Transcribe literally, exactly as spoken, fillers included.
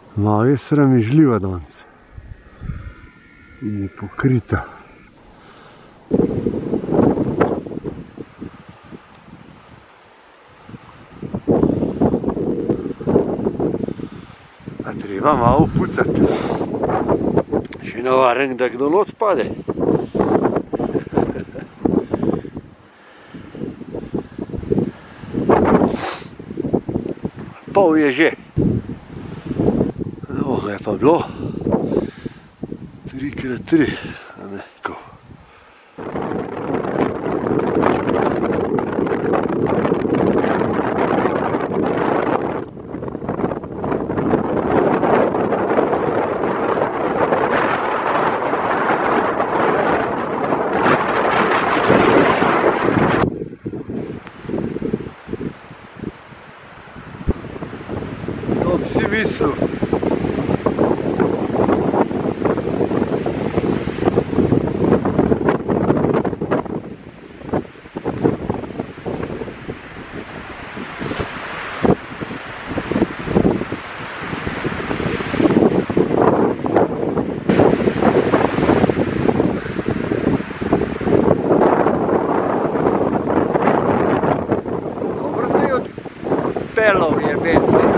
Malo je sramežljiva danes in je pokrita. A treba malo pucati. Še navaren, da kdo not pade. Pol je že. No, je pa bilo. tri krat tri. Tako. To bi si mislil. Dobro se je odpeljal, jebete.